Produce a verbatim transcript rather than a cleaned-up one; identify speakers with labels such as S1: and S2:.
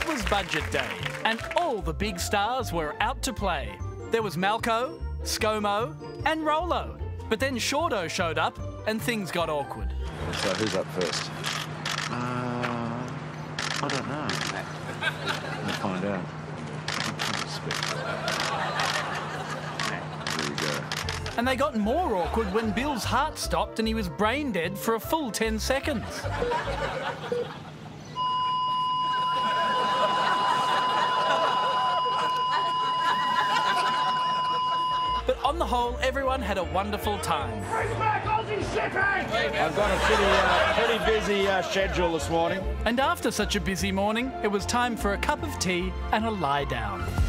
S1: It was budget day, and all the big stars were out to play. There was Malco, ScoMo, and Rolo. But then Shorto showed up, and things got awkward.
S2: So who's up first?
S3: Uh, I don't know.
S2: We'll find out. Here we go.
S1: And they got more awkward when Bill's heart stopped and he was brain dead for a full ten seconds. But on the whole, everyone had a wonderful time.
S3: I've got a pretty, uh, pretty busy uh, schedule this morning.
S1: And after such a busy morning, it was time for a cup of tea and a lie down.